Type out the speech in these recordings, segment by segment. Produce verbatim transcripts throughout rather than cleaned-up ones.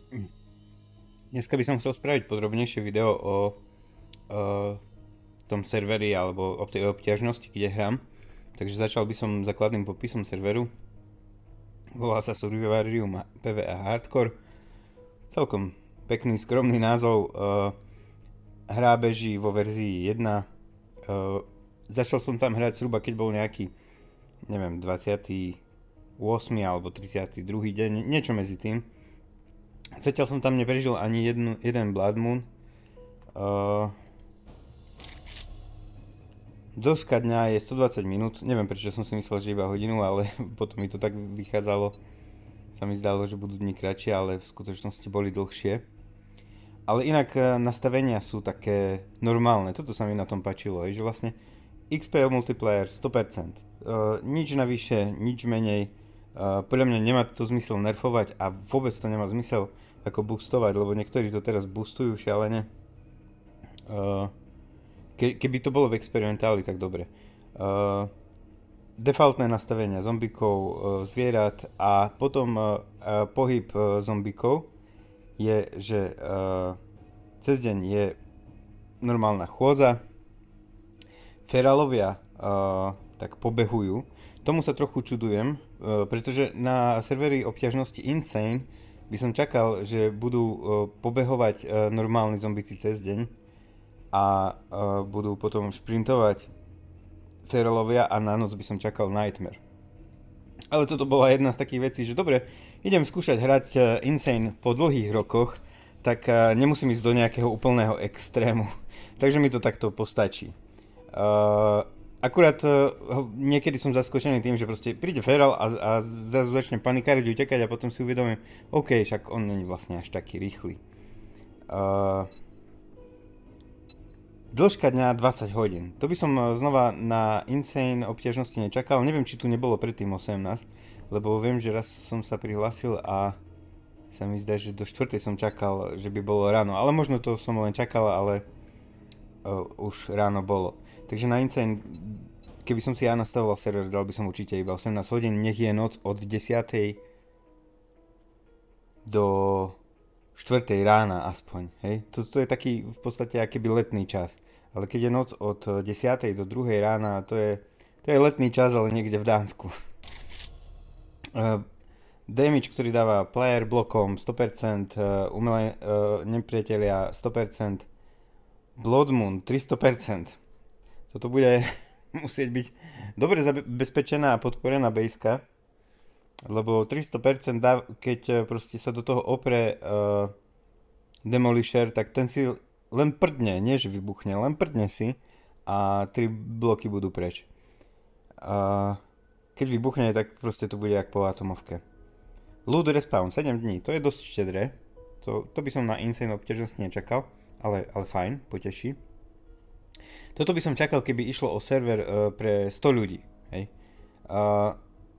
Dneska by som chcel spraviť podrobnejšie video o, o tom serveri alebo o tej obťažnosti, kde hrám. Takže začal by som základným popisom serveru. Volá sa Survivarium PvE Hardcore. Celkom pekný, skromný názov. Hra beží vo verzii jedna. Začal som tam hrať zhruba, keď bol nejaký, neviem, dvadsiaty ôsmy alebo tridsiaty druhý deň, niečo medzi tým. Zatiaľ som tam neprežil ani jednu, jeden Blood Moon. Uh, Dĺžka dňa je stodvadsať minút, neviem prečo som si myslel, že iba hodinu, ale potom mi to tak vychádzalo. Sa mi zdalo, že budú dni kratšie, ale v skutočnosti boli dlhšie. Ale inak nastavenia sú také normálne, toto sa mi na tom páčilo, že vlastne X P o multiplayer sto percent, uh, nič navyše, nič menej. Uh, podľa mňa nemá to zmysel nerfovať a vôbec to nemá zmysel ako boostovať, lebo niektorí to teraz boostujú šialene. Uh, ke, keby to bolo v experimentáli, tak dobre. Uh, defaultné nastavenia zombikov, uh, zvierat a potom uh, uh, pohyb uh, zombikov je, že uh, cez deň je normálna chôdza, feralovia uh, tak pobehujú. Tomu sa trochu čudujem, uh, pretože na serveri obťažnosti Insane by som čakal, že budú uh, pobehovať uh, normálni zombici cez deň a uh, budú potom šprintovať feralovia a na noc by som čakal Nightmare. Ale toto bola jedna z takých vecí, že dobre, idem skúšať hrať uh, Insane po dlhých rokoch, tak uh, nemusím ísť do nejakého úplného extrému. Takže mi to takto postačí. Uh, akurát uh, niekedy som zaskočený tým, že proste príde feral a, a zrazu začne panikáriť, utekať a potom si uvedomím, OK, však on není vlastne až taký rýchly. Uh, dĺžka dňa dvadsať hodín. To by som znova na Insane obťažnosti nečakal. Neviem, či tu nebolo predtým osemnásť, lebo viem, že raz som sa prihlásil a sa mi zdá, že do štvrtej som čakal, že by bolo ráno. Ale možno to som len čakal, ale uh, už ráno bolo. Takže na Insane, keby som si ja nastavoval server, dal by som určite iba osemnásť hodín. Nech je noc od desiatej do štvrtej rána aspoň, hej. Toto je taký v podstate akýby letný čas. Ale keď je noc od desiatej do druhej rána, to je, to je letný čas, ale niekde v Dánsku. Uh, damage, ktorý dáva player blokom sto percent, uh, umelé uh, nepriatelia sto percent, Blood Moon tristo percent. Toto bude musieť byť dobre zabezpečená a podporená bejska, lebo tristo percent dá, keď proste sa do toho opre uh, Demolisher, tak ten si len prdne, nie že vybuchne, len prdne si a tri bloky budú preč. Uh, keď vybuchne, tak proste to bude jak po atomovke. Loot respawn sedem dní, to je dosť štedré. To, to by som na Insane obťažnosti nečakal, ale, ale fajn, poteší. Toto by som čakal, keby išlo o server uh, pre sto ľudí. Hej. Uh,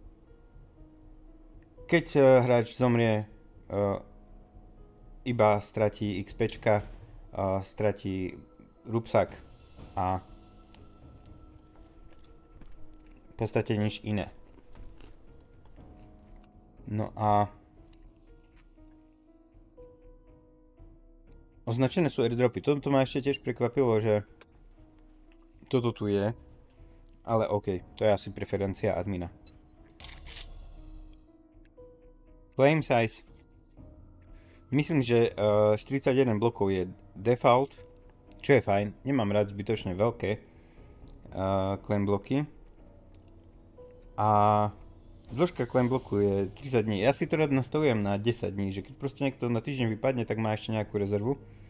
keď uh, hráč zomrie, uh, iba stratí XPčka, uh, stratí rúbsak a v podstate nič iné. No a označené sú airdropy. Toto ma ešte tiež prekvapilo, že toto tu je, ale OK, to je asi preferencia admina. Claim size. Myslím, že uh, štyridsaťjeden blokov je default, čo je fajn. Nemám rád zbytočne veľké uh, claim bloky. A dĺžka claim bloku je tridsať dní. Ja si to rád nastavujem na desať dní, že keď proste niekto na týždeň vypadne, tak má ešte nejakú rezervu.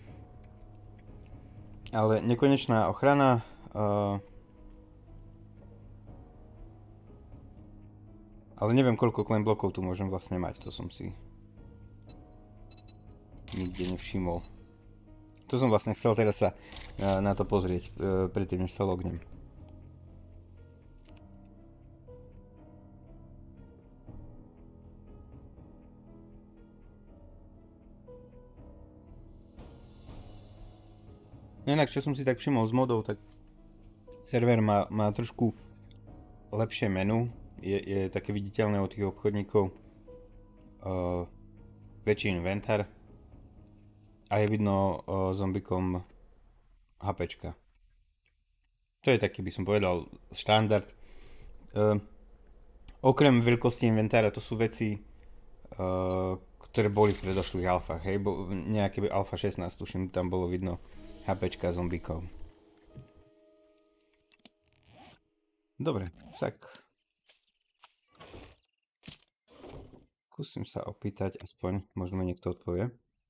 Ale nekonečná ochrana. Uh, ale neviem, koľko claim blokov tu môžem vlastne mať, to som si nikde nevšimol. To som vlastne chcel teraz sa uh, na to pozrieť, uh, predtým než sa lognem. No inak, čo som si tak všimol z modov, tak server má, má trošku lepšie menu, je, je také viditeľné od tých obchodníkov, uh, väčší inventár, a je vidno uh, zombikom HPčka. To je taký, by som povedal, štandard. Uh, okrem veľkosti inventára, to sú veci, uh, ktoré boli v predošlých alfách, hej, bo nejaké alfa šestnásť, tuším, tam bolo vidno HPčka zombikov. Dobre, tak skúsim sa opýtať, aspoň možno mi niekto odpovie.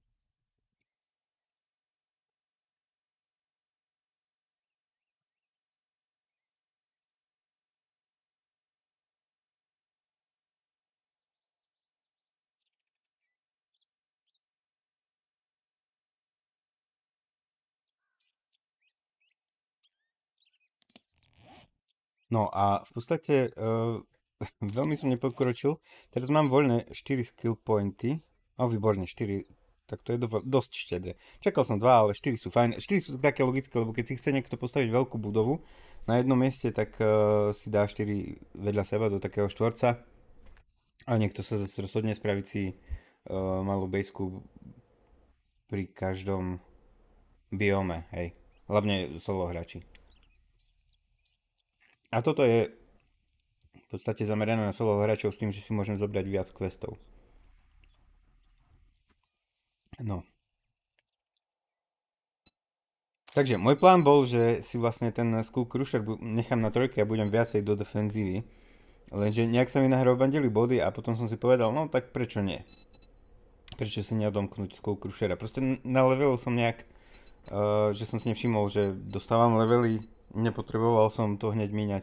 No a v podstate uh, veľmi som nepokročil. Teraz mám voľné štyri skill pointy. O, výborne, štyri. Tak to je do, dosť štedre. Čakal som dva, ale štyri sú fajn. štyri sú také logické, lebo keď si chce niekto postaviť veľkú budovu na jednom mieste, tak uh, si dá štyri vedľa seba do takého štvorca. A niekto sa zase rozhodne spraviť si uh, malú bejsku pri každom biome, hej. Hlavne solo hráči. A toto je v podstate zamerané na solo hráčov s tým, že si môžem zobrať viac questov. No. Takže môj plán bol, že si vlastne ten Skull Crusher nechám na trojke a budem viacej do defenzívy. Lenže nejak sa mi nahrobandili body a potom som si povedal, no tak prečo nie? Prečo si neodomknúť Skull Crushera? Proste na levelu som nejak, uh, že som si nevšimol, že dostávam levely, nepotreboval som to hneď míňať.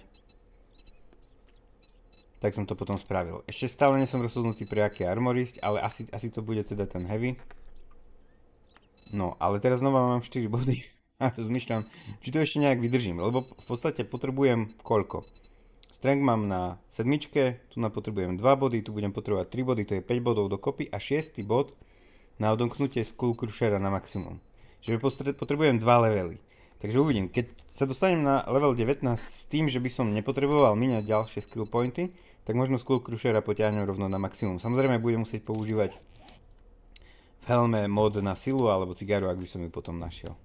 Tak som to potom spravil. Ešte stále nie som rozhodnutý pre aký armor ísť, ale asi, asi to bude teda ten heavy. No, ale teraz znova mám štyri body a rozmýšľam, či to ešte nejak vydržím, lebo v podstate potrebujem koľko? Strength mám na sedmičke, tu na potrebujem dva body, tu budem potrebovať tri body, to je päť bodov dokopy a šiesty bod na odomknutie Skull Crushera na maximum. Čiže potrebujem dva levely. Takže uvidím, keď sa dostanem na level devätnásť s tým, že by som nepotreboval míňať ďalšie skill pointy, tak možno Skull Crushera potiahnem rovno na maximum. Samozrejme budem musieť používať v helme mod na silu alebo cigaru, ak by som ju potom našiel.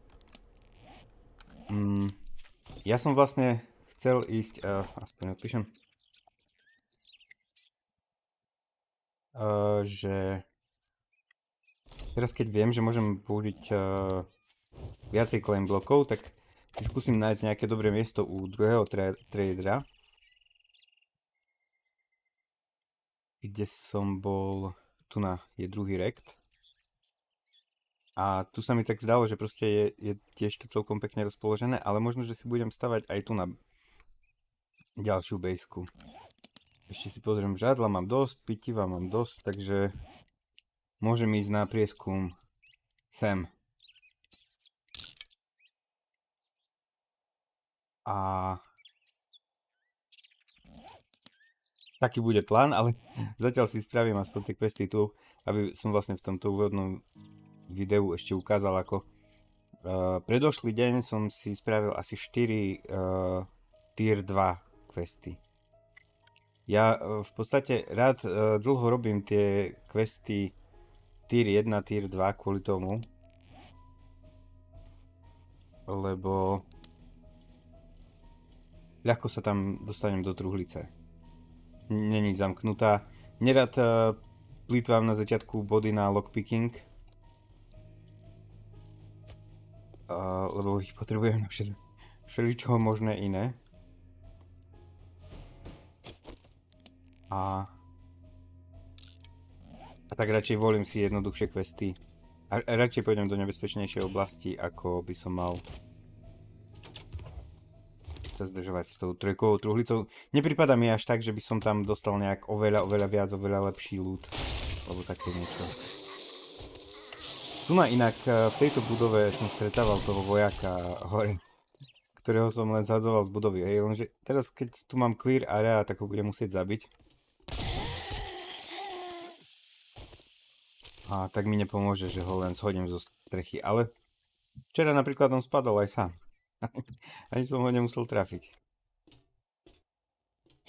Mm, ja som vlastne chcel ísť, uh, aspoň odpíšem, uh, že teraz keď viem, že môžem použiť uh, viacej claim blokov, tak si skúsim nájsť nejaké dobré miesto u druhého tra tradera, kde som bol, tu na je druhý rekt. A tu sa mi tak zdalo, že proste je, je tiež to celkom pekne rozpoložené, ale možno, že si budem stavať aj tu na ďalšiu bejsku. Ešte si pozriem, žádla mám dosť, pitiva mám dosť, takže môžem ísť na prieskum sem. A taký bude plán, ale zatiaľ si spravím aspoň tie questy tu, aby som vlastne v tomto úvodnom videu ešte ukázal, ako uh, predošlý deň som si spravil asi štyri uh, tier dva questy. Ja uh, v podstate rád uh, dlho robím tie questy tier jeden, tier dva kvôli tomu, lebo ľahko sa tam dostanem do truhlice. Není zamknutá. Nerad uh, plýtvám na začiatku body na lockpicking, uh, lebo ich potrebujem na všel všeličoho možné iné. A, a tak radšej volím si jednoduchšie questy. A, a radšej pôjdem do nebezpečnejšej oblasti, ako by som mal sa zdržovať s tou trojkovou truhlicou. Nepripadá mi až tak, že by som tam dostal nejak oveľa, oveľa viac, oveľa lepší loot. Alebo také niečo. Tu na inak v tejto budove som stretával toho vojaka hore, ktorého som len zhadzoval z budovy. Hej, lenže teraz keď tu mám clear area, tak ho budem musieť zabiť. A tak mi nepomôže, že ho len shodím zo strechy. Ale včera napríklad on spadol aj sám. Ani som ho nemusel trafiť.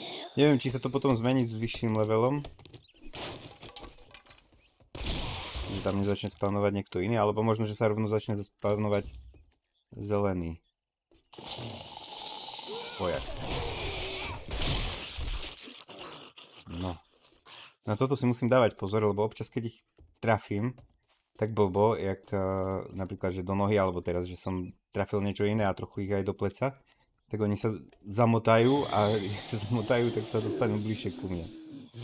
Neviem, či sa to potom zmení s vyšším levelom. že tam nezačne spawnovať niekto iný, alebo možno, že sa rovno začne spawnovať zelený vojak. No. Na toto si musím dávať pozor, lebo občas, keď ich trafím, tak blbo, jak uh, napríklad, že do nohy, alebo teraz, že som trafil niečo iné a trochu ich aj do pleca, tak oni sa zamotajú a keď sa zamotajú, tak sa dostanú bližšie ku mne.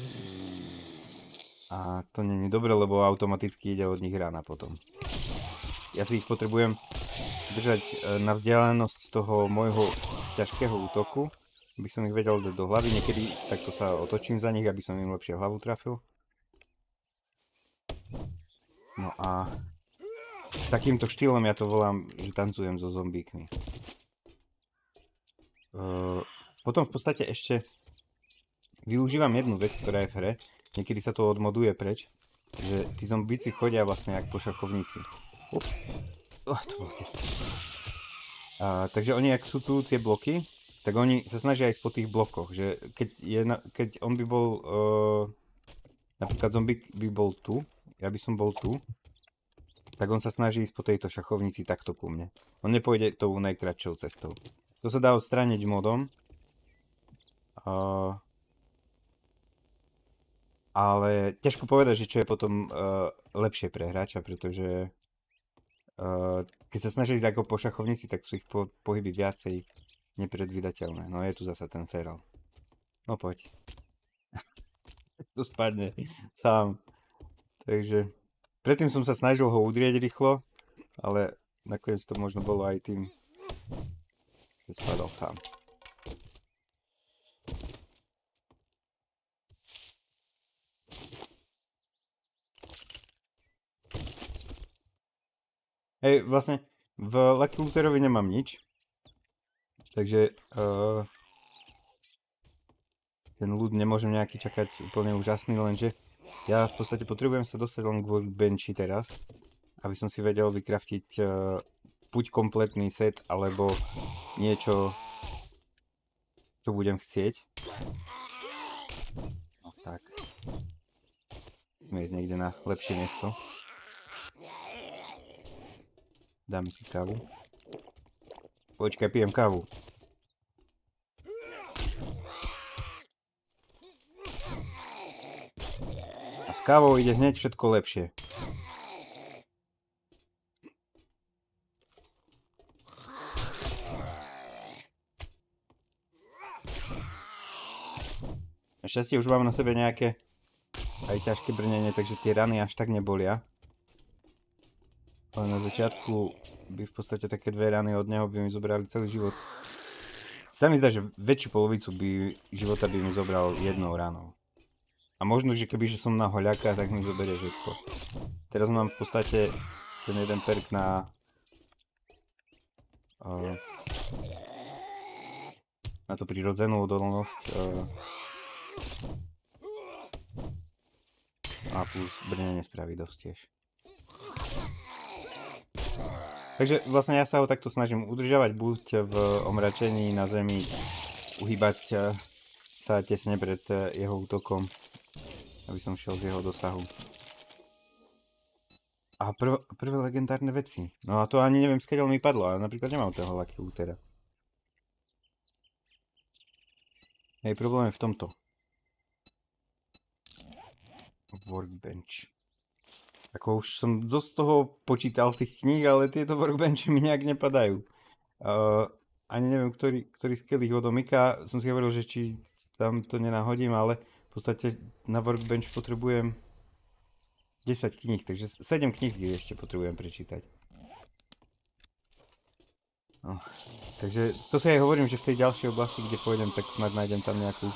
A to nie je dobre, lebo automaticky ide od nich rána potom. Ja si ich potrebujem držať na vzdialenosť toho môjho ťažkého útoku, aby som ich vedel dať do hlavy. Niekedy takto sa otočím za nich, aby som im lepšie hlavu trafil. No a takýmto štýlom ja to volám, že tancujem so zombíkmi. Uh, potom v podstate ešte využívam jednu vec, ktorá je v hre. Niekedy sa to odmoduje preč, že tí zombíci chodia vlastne jak po šachovnici. Ups. Oh, to bolo jasné. Uh, takže oni, ak sú tu tie bloky, tak oni sa snažia ísť po tých blokoch. Že keď, je na, keď on by bol, uh, napríklad zombík by bol tu, ja by som bol tu, tak on sa snaží ísť po tejto šachovnici takto ku mne. On nepôjde tou najkratšou cestou. To sa dá odstrániť modom. Uh, ale ťažko povedať, že čo je potom uh, lepšie pre hráča, pretože uh, keď sa snaží ísť ako po šachovnici, tak sú ich po, pohyby viacej nepredvídateľné. No je tu zasa ten feral. No poď. To spadne sám. Takže predtým som sa snažil ho udrieť rýchlo, ale nakoniec to možno bolo aj tým, že spadal sám. Hej, vlastne v Lucky Looterovi nemám nič, takže uh, ten loot nemôžem nejaký čakať úplne úžasný, lenže ja v podstate potrebujem sa dostať len k workbenchi teraz, aby som si vedel vykraftiť uh, buď kompletný set, alebo niečo, čo budem chcieť. No tak. Musíme ísť niekde na lepšie miesto. Dáme si kávu. Počkaj, pijem kávu. A s kávou ide hneď všetko lepšie. Našťastie už mám na sebe nejaké aj ťažké brnenie, takže tie rany až tak nebolia. Ale na začiatku by v podstate také dve rany od neho by mi zobrali celý život. Sa mi zdá, že väčšiu polovicu by, života by mi zobral jednou ranou. A možno, že keby že som na hoľaka, tak mi zoberie všetko. Teraz mám v podstate ten jeden perk na... Uh, na tú prirodzenú odolnosť. Uh, a plus brnenie spraví dosť tiež. Takže vlastne ja sa ho takto snažím udržavať buď v omračení na zemi, uhýbať sa tesne pred jeho útokom, aby som šiel z jeho dosahu. A prv, prvé legendárne veci. No a to ani neviem, skeďal mi padlo, ale napríklad nemám toho Lucky Lootera. Hej, problém je v tomto. Workbench. Ako už som dosť toho počítal tých kníh, ale tieto workbenchy mi nejak nepadajú. Uh, ani neviem, ktorý, ktorý skill ich odomyká. Som si hovoril, že či tam to nenahodím, ale v podstate na workbench potrebujem desať kníh, takže sedem kníh ešte potrebujem prečítať. No, takže to si aj hovorím, že v tej ďalšej oblasti, kde pôjdem, tak snad nájdem tam nejakú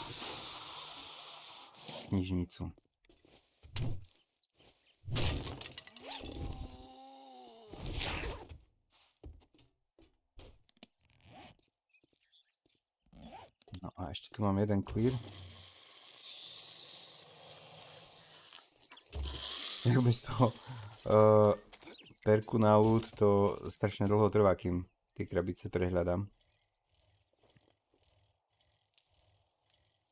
knižnicu. No a ešte tu mám jeden clear. Bez toho uh, perku na loot to strašne dlho trvá, kým tie krabice prehľadám.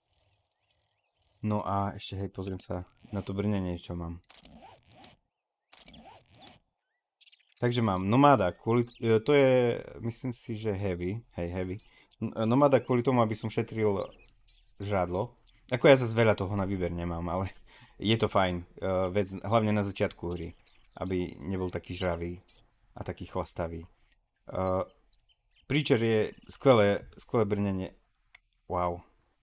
No a ešte hej, pozriem sa na to brnenie, čo mám. Takže mám Nomada, kvôli, e, to je, myslím si, že heavy, hej, heavy. N- Nomada kvôli tomu, aby som šetril žrádlo. Ako ja zase veľa toho na výber nemám, ale je to fajn, uh, vec, hlavne na začiatku hry, aby nebol taký žravý a taký chlastavý. Uh, Preacher je skvelé, skvelé brnenie. Wow.